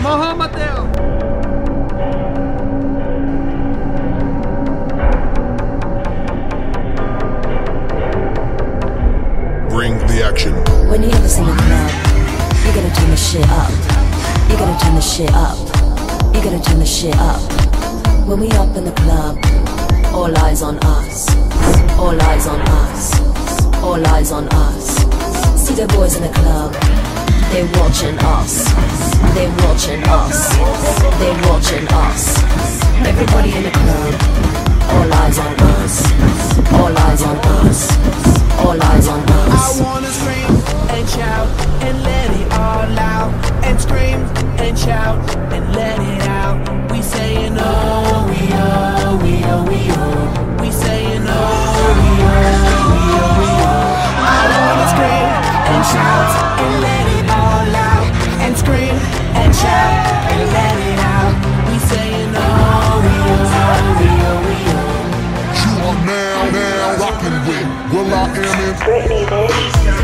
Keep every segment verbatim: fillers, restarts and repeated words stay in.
Vamos, Mateo. Bring the action. When you have us in the club, you gotta turn the shit up. You gotta turn the shit up. You gotta turn the shit up. When we up in the club, all eyes on us. All eyes on us. All eyes on us. See the boys in the club, they watching us. They watching us. They watching us. Everybody in the club, all eyes on us. All eyes on us. All eyes on us. I wanna scream and shout and let it all out. And scream and shout and let it out. We saying oh, we oh, we oh, we oh. We saying oh, we oh, we oh, we oh. I wanna scream and shout and let it all out. And scream and shout and let it out. We saying oh, we oh, we oh, we oh. You are now, now rocking with Will I Am in Britney, bitch.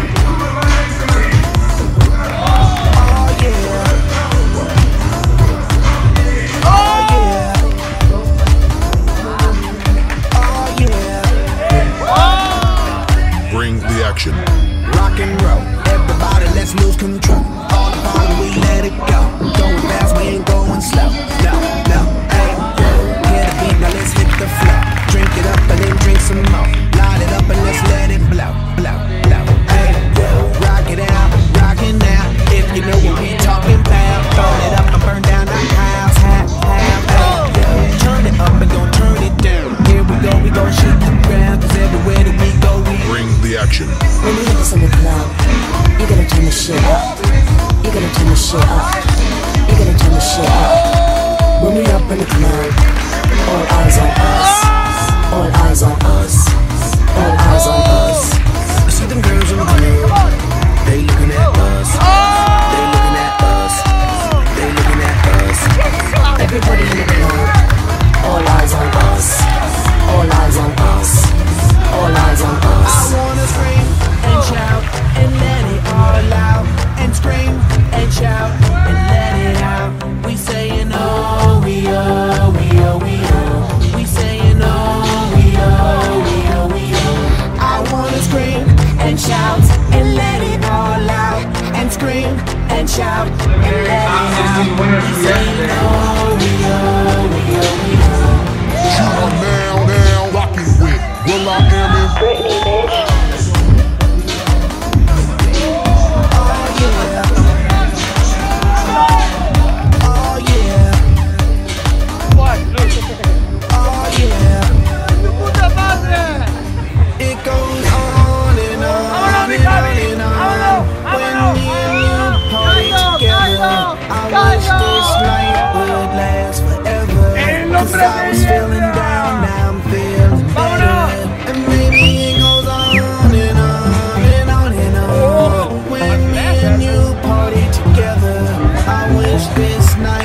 Bring the action. Rock and roll, everybody let's lose control. All the party we let it go. Going fast, we ain't going slow. No, no, hey, hear the beat, now let's hit the flow. Drink it up and then drink some more. Light it up and let's let it blow, blow, blow. Hey, rock it out, rock it now. If you know what we talking about, burn it up and burn down the house, half, half, hey. Turn it up and don't turn it down. Here we go, we gon' shake the ground, 'cause everywhere that we go, we Bring the action. When we have us in the club, you gotta turn the shit up. You gotta turn the shit up. You gotta turn the shit up. When we up in the club, all eyes on us. All eyes on us. All eyes on us. I see them girls in the club. They looking at us. They looking at us. They looking at us. Everybody in the club, all eyes on us. All eyes on us. All eyes on us. I wanna scream and shout and let it all out. And scream and shout and let it out. We saying oh, we oh, we oh, we oh. We saying oh, we oh, we oh, we oh. I wanna scream and shout and let it all out. And scream and shout and let it out. We saying oh, we oh, we oh, we oh. You are now, now rocking with Will I Am in Britney, bitch. I was feeling down, now I'm feeling better. And maybe it goes on and on and on and on. When me and you party together, I wish this night